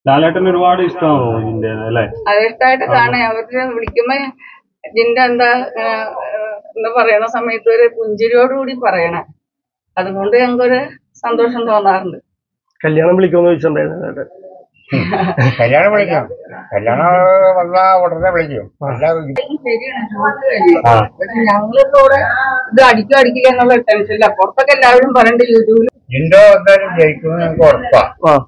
ലാലേട്ടന് ഒരുപാട് ഇഷ്ടമാണോ ഇതിന്റെ അല്ലെ? അത് ഇഷ്ടമായിട്ട് കാണാൻ അവര് വിളിക്കുമ്പോ ജിന്റെ എന്താ പറയണ സമയത്ത് ഒരു പുഞ്ചിരിയോടുകൂടി പറയണേ. അതുകൊണ്ട് ഞങ്ങൾക്കൊരു സന്തോഷം തോന്നാറുണ്ട്. കല്യാണം വിളിക്കുമെന്ന് ചോദിച്ചിട്ടുണ്ടായിരുന്നു. കല്യാണം വിളിക്കാം. കല്യാണം വന്നാ ഉടനെ വിളിക്കും. ശരിയാണ്. പക്ഷെ ഞങ്ങളിവിടെ ഇത് അടിക്കില്ല എന്നുള്ള ടെൻഷനില്ല. പുറത്തൊക്കെ എല്ലാവരും പറയണ്ട് യൂട്യൂബിൽ ജിൻഡോ എന്തായാലും ജയിക്കുമെന്ന് ഞങ്ങൾക്ക് ഉറപ്പാ.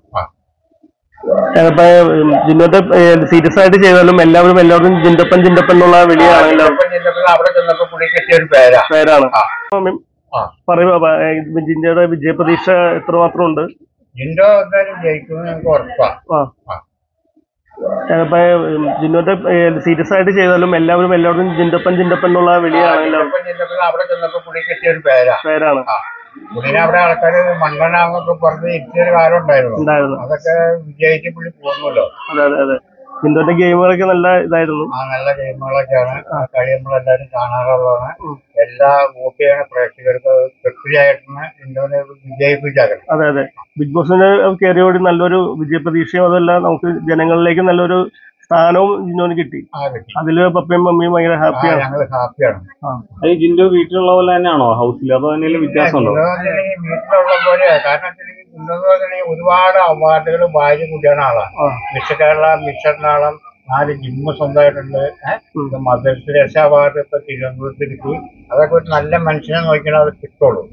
ജിന്നോട്ട് സീരിയസ് ആയിട്ട് ചെയ്താലും എല്ലാവരും ജിൻഡപ്പൻ എന്നുള്ള വിളിയാണ്. അവിടെ ചെന്നപ്പോ പുള്ളി കിട്ടിയ ഒരു പേരാണ്. പറയുക ജിൻഡയുടെ വിജയപ്രതീക്ഷ എത്രമാത്രം ഉണ്ട്? ജിൻഡോ എന്തായാലും ജയിക്കുമെന്ന് ഞങ്ങൾക്ക് ഉറപ്പാ. ജിന്നോട്ട് സീരിയസ് ആയിട്ട് ചെയ്താലും എല്ലാവരും ജിൻഡപ്പൻ എന്നുള്ള വിളിയാണ്. അവിടെ ചെന്നപ്പോ പുള്ളി കിട്ടിയ ഒരു പേരാണ്. പുള്ളിനെ അവിടെ ആൾക്കാര് മണ്ണെണ്ണാന്നൊക്കെ പറഞ്ഞ് ഇരുത്തിയൊരു കാലം ഉണ്ടായിരുന്നു. അതൊക്കെ വിജയിച്ച് പുള്ളി പോകുമല്ലോ. അതെ. ജിൻഡോന്റെ ഗെയിമുകളൊക്കെ നല്ല ഇതായിരുന്നു. നല്ല ഗെയിമുകളൊക്കെയാണ്. കളി നമ്മളെല്ലാരും കാണാറുള്ളതാണ്. എല്ലാ വോട്ട് ചെയ്യണ പ്രേക്ഷകർക്ക് തൃപ്തിയായിട്ടാണ് ജിൻഡോനെ വിജയിപ്പിച്ചാക്കണം. അതെ. ബിഗ് ബോസിന് കയറിയോടി നല്ലൊരു വിജയപ്രതീക്ഷയും അതല്ല നമുക്ക് ജനങ്ങളിലേക്ക് നല്ലൊരു സ്ഥാനവും ജിൻഡോന് കിട്ടി. അതില് പപ്പയും മമ്മിയും ഭയങ്കര ഹാപ്പിയാണ്. ഞങ്ങള് ഹാപ്പിയാണ്. ഈ ജിൻഡോ വീട്ടിലുള്ള പോലെ തന്നെയാണോ ഹൗസിൽ? അതോ എന്തെങ്കിലും വ്യത്യാസമുണ്ടോ? വീട്ടിലുള്ള പോലെ. കാരണം ജിൻഡോ ഒരുപാട് അവാർഡുകൾ വാരി കൂടിയാണ് ആളാണ്. മിസ്റ്റർ കേരള, മിസ്റ്റർ നാളം, 4 ജിമ്മ് സ്വന്തമായിട്ടുണ്ട്. മദർ തെരേസ അവാർഡ് ഇപ്പൊ തിരുവനന്തപുരത്ത് കിട്ടി. അതൊക്കെ ഒരു നല്ല മനുഷ്യനെ നോക്കിയാൽ അത് കിട്ടുള്ളൂ.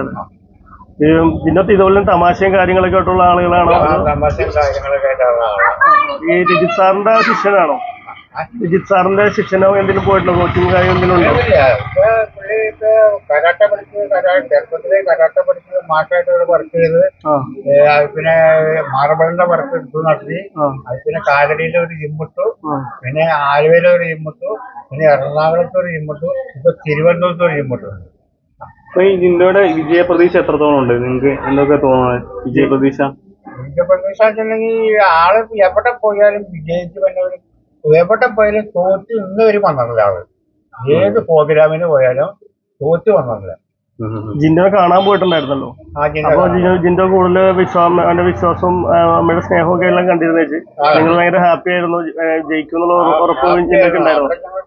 ജിന്നത്ത് ഇതുപോലെ തമാശയും കാര്യങ്ങളൊക്കെ ആയിട്ടുള്ള ആളുകളാണോ? തമാശയും കാര്യങ്ങളൊക്കെ ആയിട്ടുള്ള ആളാണ്. ഈ രജിത് സാറിന്റെ ശിഷ്യനാണോ? രജിത് സാറിന്റെ ശിഷ്യനോ എന്തെങ്കിലും പോയിട്ടുണ്ടോ? കോച്ചിങ് കാര്യം എന്തെങ്കിലും ഉണ്ടോ? പുള്ളി ഇപ്പൊ കരാട്ടെ ചെറുപ്പത്തിലെ കരാട്ടെ പഠിച്ച് മാഷായിട്ട് വർക്ക് ചെയ്ത്, പിന്നെ മാർബിളിന്റെ വർക്ക് എടുത്തു നടത്തി. അത് പിന്നെ കാലടിയിലെ ഒരു ജിമ്മിട്ടു, പിന്നെ ആലുവയിലെ ഒരു ജിമ്മിട്ടു, പിന്നെ എറണാകുളത്തെ ഒരു ജിമ്മിട്ടു, ഇപ്പൊ തിരുവനന്തപുരത്ത് ഒരു ജിമ്മിട്ടു. അപ്പൊ ഈ ജിൻഡോയുടെ വിജയപ്രതീക്ഷ എത്രത്തോളം ഉണ്ട്? നിങ്ങൾക്ക് എന്തൊക്കെ തോന്നുന്നത്? വിജയപ്രതീക്ഷ വെച്ചിട്ടുണ്ടെങ്കിൽ ആള് എവിടെ പോയാലും വിജയിച്ച് വന്നവരും എവിടെ പോയാലും തോറ്റ് ഇന്നുവരെ വന്നിട്ടില്ല. ആള് ഏത് പ്രോഗ്രാമിന് പോയാലും തോറ്റ് വന്നിട്ടില്ല. ജിൻഡോ കാണാൻ പോയിട്ടുണ്ടായിരുന്നല്ലോ. അപ്പൊ ജിൻഡോ കൂടുതൽ വിശ്വാസവും അമ്മയുടെ സ്നേഹമൊക്കെ എല്ലാം കണ്ടിരുന്നു വെച്ച് നിങ്ങൾ ഭയങ്കര ഹാപ്പി ആയിരുന്നു ജയിക്കുന്നുള്ള ഉറപ്പ് ജിൻഡോക്ക് ഉണ്ടായിരുന്നു.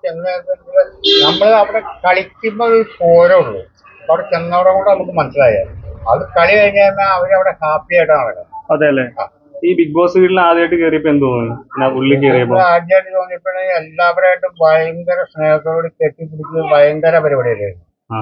നമ്മള് അവിടെ കളിക്കുമ്പോ ഒരു പോരുള്ളൂ. അവിടെ ചെന്നവിടെ കൊണ്ട് നമുക്ക് മനസ്സിലായത് അത് കളി കഴിഞ്ഞ് കഴിഞ്ഞാൽ അവരവിടെ ഹാപ്പി ആയിട്ടാണ് നടക്കുന്നത്. അതെ അല്ലേ? ഈ ബിഗ് ബോസ് വീട്ടിൽ ആദ്യമായിട്ട് കയറിയപ്പോ എന്ത് തോന്നി? ആദ്യമായിട്ട് തോന്നിയപ്പോഴേ എല്ലാവരായിട്ടും ഭയങ്കര സ്നേഹത്തോട് കെട്ടിപ്പിടിച്ച് ഭയങ്കര പരിപാടിയായിരുന്നു.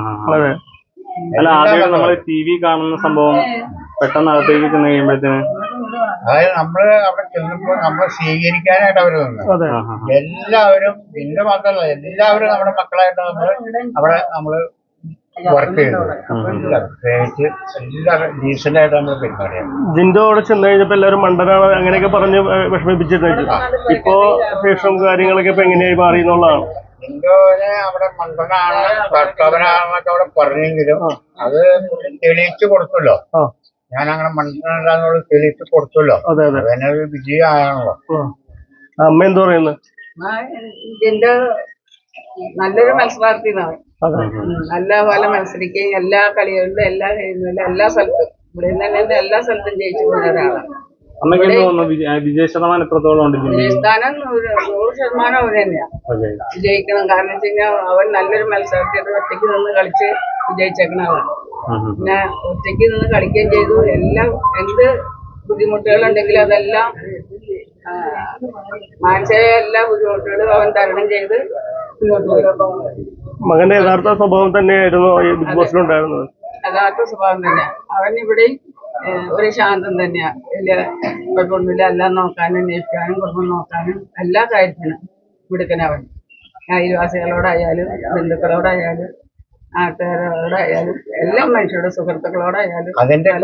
അല്ല, ആദ്യമായിട്ട് നമ്മള് TV കാണുന്ന സംഭവം പെട്ടെന്ന് അകത്തേക്ക് ചെന്ന് കഴിയുമ്പോഴത്തേന് അതായത് നമ്മള് അവിടെ ചെല്ലുമ്പോൾ നമ്മളെ സ്വീകരിക്കാനായിട്ട് അവര് നിന്ന് എല്ലാവരും ഇതിന്റെ മാത്രമല്ല എല്ലാവരും നമ്മുടെ മക്കളായിട്ട് നമ്മള് വർക്ക് ചെയ്തു. പ്രത്യേകിച്ച് എല്ലാവരും ഡീസന്റ് ആയിട്ട് നമ്മൾ പെരുമാറിയാണ്. ജിൻഡോ അവിടെ ചെന്ന് കഴിഞ്ഞപ്പോ എല്ലാവരും മണ്ടനാണ് അങ്ങനെയൊക്കെ പറഞ്ഞ് വിഷമിപ്പിച്ചിട്ടുണ്ട്. ഇപ്പോ ശേഷം കാര്യങ്ങളൊക്കെ ഇപ്പൊ എങ്ങനെയായി മാറി എന്നുള്ളതാണ്. ജിൻഡോനെ അവിടെ മണ്ടനാണ് ഭർത്താവനാണെന്നൊക്കെ അവിടെ പറഞ്ഞെങ്കിലും അത് തെളിയിച്ചു കൊടുത്തല്ലോ. ഞാൻ അങ്ങനെ മണ്ടനാണെന്നുള്ളത് തെളിയിച്ചു കൊടുത്തല്ലോ. അതന്നെ ഒരു വിജയമാണല്ലോ. അമ്മ എന്ത് പറയുന്നത്? ജിൻഡോ നല്ലൊരു മത്സരാർത്ഥിയാണ്. നല്ല പോലെ മത്സരിക്കുകയും എല്ലാ കളികളിലും എല്ലാ കഴിയുന്നില്ല എല്ലാ സ്ഥലത്തും ഇവിടെ തന്നെ എല്ലാ സ്ഥലത്തും ജയിച്ചു പോകുന്ന ഒരാളാണ്. വിജയ ശതമാനം എത്രത്തോളം ഉണ്ട്? വിജയസ്ഥാനം 100% അവൻ തന്നെയാണ് വിജയിക്കണം. കാരണം വെച്ച് കഴിഞ്ഞാൽ അവൻ നല്ലൊരു മത്സരത്തിൽ ഒറ്റയ്ക്ക് നിന്ന് കളിച്ച് വിജയിച്ചേക്കണ ആളാണ്. പിന്നെ ഒറ്റയ്ക്ക് നിന്ന് കളിക്കുകയും ചെയ്തു. എല്ലാം എന്ത് ബുദ്ധിമുട്ടുകളുണ്ടെങ്കിലും അതെല്ലാം മാനസിക എല്ലാ ബുദ്ധിമുട്ടുകളും അവൻ തരണം ചെയ്ത് മുന്നോട്ട് പോയി. മകന്റെ യഥാർത്ഥ സ്വഭാവം തന്നെയായിരുന്നു ബിഗ് ബോസിലുണ്ടായിരുന്നത്. യഥാർത്ഥ സ്വഭാവം തന്നെ. അവൻ ഇവിടെയും ഒരു ശാന്തം തന്നെയാ. വലിയ കുഴപ്പമൊന്നുമില്ല. എല്ലാം നോക്കാനും അന്വേഷിക്കാനും കുടുംബം നോക്കാനും എല്ലാ കാര്യത്തിനും മിടുക്കനവൻ. അയൽവാസികളോടായാലും ബന്ധുക്കളോടായാലും നാട്ടുകാരോടായാലും എല്ലാ മനുഷ്യരുടെ സുഹൃത്തുക്കളോടായാലും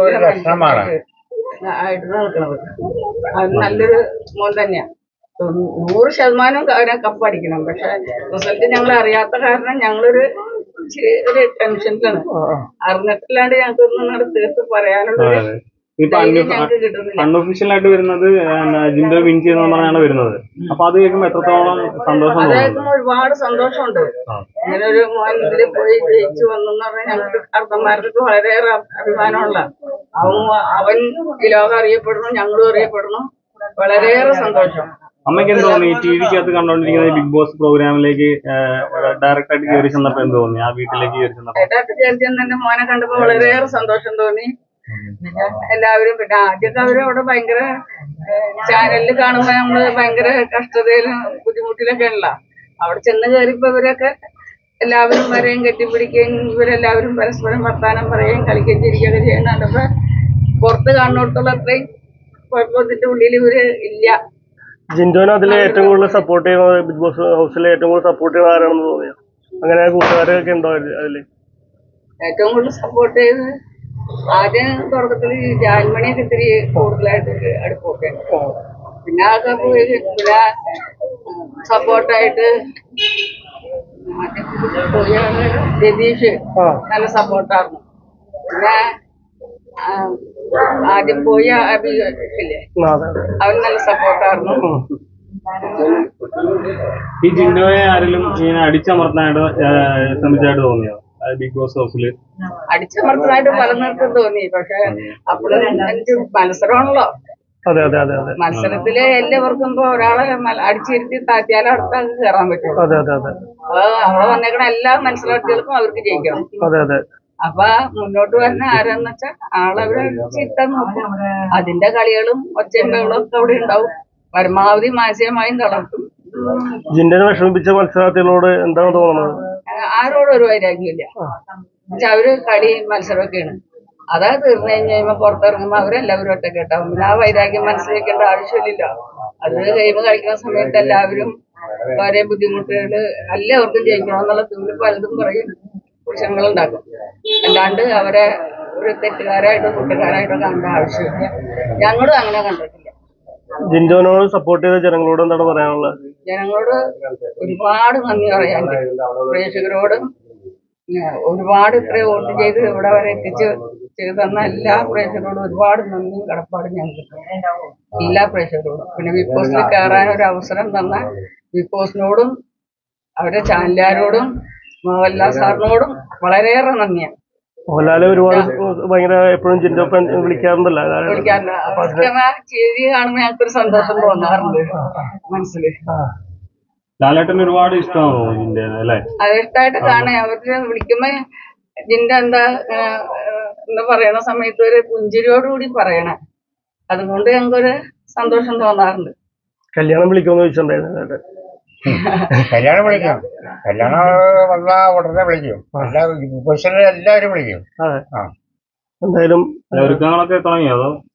ആയിട്ട് നിൽക്കണത്. അത് നല്ലൊരു മോൻ തന്നെയാണ്. 100% അവരെ കപ്പടിക്കണം. പക്ഷെ റിസൾട്ട് ഞങ്ങൾ അറിയാത്ത കാരണം ഞങ്ങളൊരു ടെൻഷനിലാണ്. അറിഞ്ഞിട്ടില്ലാണ്ട് ഞങ്ങൾക്കൊന്നും തീർത്ത് പറയാനുള്ള അൺഒഫീഷ്യലായിട്ട് വരുന്നത് ജിൻഡോ വിൻ ചെയ്യുന്ന പറഞ്ഞാണ് വരുന്നത്. അപ്പൊ അത് കേൾക്കുമ്പോ എത്രത്തോളം സന്തോഷം? അതായത് ഒരുപാട് സന്തോഷമുണ്ട്. ഇങ്ങനെ ഒരു മോൻ ഇതിൽ പോയി ജയിച്ചു വന്നെന്ന് പറഞ്ഞാൽ ഞങ്ങൾക്ക് അർദ്ധന്മാർക്ക് വളരെയേറെ അഭിമാനമുള്ള അവൻ ഈ ലോകം അറിയപ്പെടുന്നു, ഞങ്ങളും അറിയപ്പെടുന്നു. വളരെയേറെ സന്തോഷം. അമ്മയ്ക്ക് എന്ത് തോന്നി ടി വിക്കകത്ത് കണ്ടോണ്ടിരിക്കുന്ന ബിഗ് ബോസ് പ്രോഗ്രാമിലേക്ക് ഡയറക്റ്റ് ആയിട്ട് കയറി ചെന്നപ്പോ എന്ത് തോന്നി? ആ വീട്ടിലേക്ക് കയറി ചെന്നപ്പോ എന്റെ മോനെ കണ്ടപ്പോ വളരെയേറെ സന്തോഷം തോന്നി. എല്ലാവരും പിന്നെ ആദ്യമൊക്കെ അവര് അവിടെ ഭയങ്കര ചാനലിൽ കാണുമ്പോ നമ്മള് ഭയങ്കര കഷ്ടതയിലും ബുദ്ധിമുട്ടിലൊക്കെ ഉള്ള അവിടെ ചെന്ന് കയറിയപ്പോ ഇവരൊക്കെ എല്ലാവരും വരെയും കെട്ടിപ്പിടിക്കുകയും ഇവരെല്ലാവരും പരസ്പരം വർത്താനം പറയുകയും കളിക്കുകയും ചിരിക്കുകയൊക്കെ ചെയ്യുന്ന കണ്ടപ്പോ പുറത്ത് കാണുന്നിടത്തോളം അത്രയും കുഴപ്പത്തിന്റെ ഉള്ളിൽ ഇവര് ഇല്ല. ജിൻഡോനെ അതിൽ ഏറ്റവും കൂടുതൽ സപ്പോർട്ട് ചെയ്യുന്നത് ബിഗ് ബോസ് ഹൗസിൽ ഏറ്റവും കൂടുതൽ സപ്പോർട്ട് ചെയ്യുന്നത് ആരാണെന്ന് തോന്നിയോ? അങ്ങനെ കൂട്ടുകാരൊക്കെ ഉണ്ടോ അതില്? ഏറ്റവും കൂടുതൽ സപ്പോർട്ട് ചെയ്ത് ആദ്യം തുടക്കത്തിൽ ജാൻമണിയൊക്കെ ഇത്തിരി കൂടുതലായിട്ട് അടുപ്പൊക്കെ പിന്നെ അതൊക്കെ പോയി പിന്നെ സപ്പോർട്ടായിട്ട് രതീഷ് നല്ല സപ്പോർട്ടായിരുന്നു. പിന്നെ ആദ്യം പോയി അഭില്ലേ അവൻ നല്ല സപ്പോർട്ടായിരുന്നു. ഈ ജിൻഡോയെ ആരെങ്കിലും ഇങ്ങനെ അടിച്ചമർത്താനായിട്ട് ശ്രമിച്ചായിട്ട് തോന്നിയോ ബിഗ് ബോസ് ഹൗസില്? അടിച്ചമർത്താനായിട്ട് പലർക്കും തോന്നി. പക്ഷെ അപ്പോഴും എനിക്ക് മത്സരമാണല്ലോ. മത്സരത്തില് എല്ലാവർക്കും ഇപ്പൊ ഒരാളെ അടിച്ചിരുത്തി താഴ്ത്തിയാലും അടുത്ത കയറാൻ പറ്റും. അപ്പൊ അവിടെ വന്നേക്കണ എല്ലാ മത്സരാർത്ഥികൾക്കും അവർക്ക് ജയിക്കണം. അപ്പൊ മുന്നോട്ട് വരുന്ന ആരാന്ന് വെച്ചാൽ ആളവരെ ചിത്ത നോക്കും. അതിന്റെ കളികളും ഒച്ചകളും ഒക്കെ അവിടെ ഉണ്ടാവും. പരമാവധി മാനസികമായും തളർത്തും. ജിൻഡോനെ വിഷമിപ്പിച്ച മത്സരാർത്ഥികളോട് എന്താണ് തോന്നുന്നത്? ആരോടും ഒരു വൈരാഗ്യമില്ല. അവര് കളി മത്സരമൊക്കെയാണ്. അതാ തീർന്നു കഴിയുമ്പോ പുറത്തിറങ്ങുമ്പോ അവരെല്ലാവരും ഒറ്റക്കെട്ടാവും. പിന്നെ ആ വൈരാഗ്യം മനസ്സിലാക്കേണ്ട ആവശ്യമില്ല. അത് ഗെയിം കളിക്കുന്ന സമയത്ത് എല്ലാവരും വളരെ ബുദ്ധിമുട്ടുകള് എല്ലാവർക്കും ജയിക്കണമെന്നുള്ള തുള്ളി പലതും പറയും, പ്രശ്നങ്ങളുണ്ടാക്കും. അല്ലാണ്ട് അവരെ ഒരു തെറ്റുകാരായിട്ടോ കുറ്റക്കാരായിട്ടോ കാണേണ്ട ആവശ്യമില്ല. ഞങ്ങളും അങ്ങനെ കണ്ടിട്ടില്ല. ജിൻഡോനോട് സപ്പോർട്ട് ചെയ്ത ജനങ്ങളോട് എന്താണ് പറയാനുള്ളത്? ജനങ്ങളോട് ഒരുപാട് നന്ദി പറയാനുണ്ട്. പ്രേക്ഷകരോടും ഒരുപാട് ഇത്രയും വോട്ട് ചെയ്ത് ഇവിടെ വരെ ചെയ്തു തന്ന എല്ലാ പ്രേക്ഷകരോടും ഒരുപാട് നന്ദിയും കടപ്പാടും ഞങ്ങൾക്ക് എല്ലാ പ്രേക്ഷകരോടും. പിന്നെ ബിഗ് ബോസിൽ കയറാൻ ഒരു അവസരം തന്ന ബിഗ് ബോസിനോടും അവരുടെ ചാനലുകാരോടും മോഹൻലാൽ സാറിനോടും വളരെയേറെ നന്ദിയാണ്. മോഹൻലാല് ഒരുപാട് ഭയങ്കര എപ്പോഴും ജിൻഡോ വിളിക്കാറുണ്ടല്ലോ. ചേരി കാണുമ്പോ ഞങ്ങൾക്കൊരു സന്തോഷം തോന്നാറുണ്ട് മനസ്സില്. ലാലേട്ടന് ഒരുപാട് ഇഷ്ടമാണോ അല്ലേ? അത് ഇഷ്ടമായിട്ട് കാണാൻ അവര് വിളിക്കുമ്പോ ജിൻഡോ എന്താ പറയണ സമയത്ത് ഒരു പുഞ്ചിരിയോടുകൂടി പറയണേ. അതുകൊണ്ട് ഞങ്ങൾക്കൊരു സന്തോഷം തോന്നാറുണ്ട്. കല്യാണം വിളിക്കുമെന്ന് ചോദിച്ചിട്ടുണ്ടായിരുന്നു. കല്യാണം വിളിക്കും. കല്യാണം വന്നാ ഉടനെ വിളിക്കും. എല്ലാവരും വിളിക്കും. എന്തായാലും ഒരുക്കങ്ങളൊക്കെ തുടങ്ങിയോ?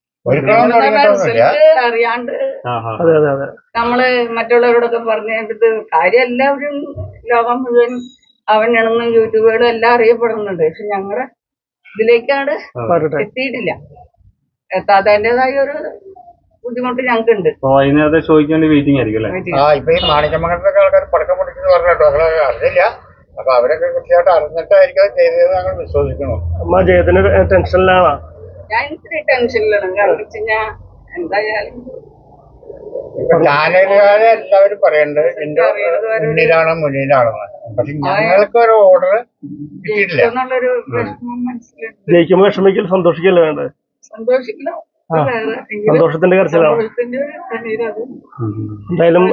അറിയാണ്ട് നമ്മള് മറ്റുള്ളവരോടൊക്കെ പറഞ്ഞിട്ട് കാര്യം എല്ലാവരും ലോകം മുഴുവൻ അവനാണെന്നും യൂട്യൂബുകളും എല്ലാം അറിയപ്പെടുന്നുണ്ട്. പക്ഷെ ഞങ്ങളുടെ ഇതിലേക്കാണ് എത്തിയിട്ടില്ല. എത്താത്തതിൻ്റെതായ ഒരു ബുദ്ധിമുട്ട് ഞങ്ങൾക്കുണ്ട്. വൈകുന്നേരത്തെ ഷോയ്ക്ക് വേണ്ടി വെയിറ്റിംഗ് ആയിരിക്കും അല്ലേ? ഇപ്പൊ ഈ മാണിക്യമംഗലത്തൊക്കെ ആൾക്കാർ പടക്കം പൊട്ടിച്ചെന്ന് പറഞ്ഞിട്ടോ, ഞങ്ങൾ അറിഞ്ഞില്ല. അപ്പൊ അവരൊക്കെ കൃത്യമായിട്ട് അറിഞ്ഞിട്ടായിരിക്കും അത് ചെയ്തത് ഞങ്ങൾ വിശ്വസിക്കണം. അമ്മ ജയത്തിന് ടെൻഷനിലാണോ? ഞാൻ ഇത്തിരി ടെൻഷനിലാണ്. കാരണം വെച്ച് കഴിഞ്ഞാൽ എന്തായാലും ഇപ്പൊ ചാനലുകാരെ എല്ലാവരും പറയുന്നുണ്ട് എന്റെ മുന്നിലാണെന്ന്. പക്ഷെ ഞങ്ങൾക്ക് ഒരു ഓർഡർ കിട്ടിയിട്ടില്ല. എന്നുള്ളൊരു വിഷമം മനസ്സിലുണ്ട്. ജയിക്കുമ്പോ വിഷമിക്കൽ സന്തോഷിക്കല്ലേ വേണ്ടത്? സന്തോഷിക്കണം. സന്തോഷത്തിന്റെ കരച്ചിലാണ്. എന്തായാലും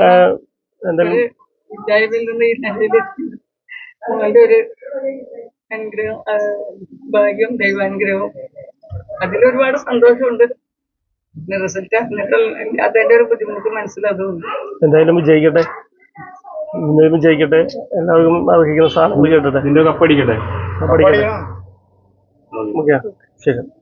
ഒരു അനുഗ്രഹം, ഭാഗ്യം, ദൈവാനുഗ്രഹവും അതിലൊരുപാട് സന്തോഷമുണ്ട്. റിസൾട്ട് അതിന്റെ ഒരു ബുദ്ധിമുട്ട് മനസ്സിലാകുന്നുണ്ട്. എന്തായാലും വിജയിക്കട്ടെ. വിജയിക്കട്ടെ. എല്ലാവർക്കും അർഹിക്കുന്ന സ്ഥാനം കേട്ടെ. കപ്പടിക്കട്ടെ. ശരി.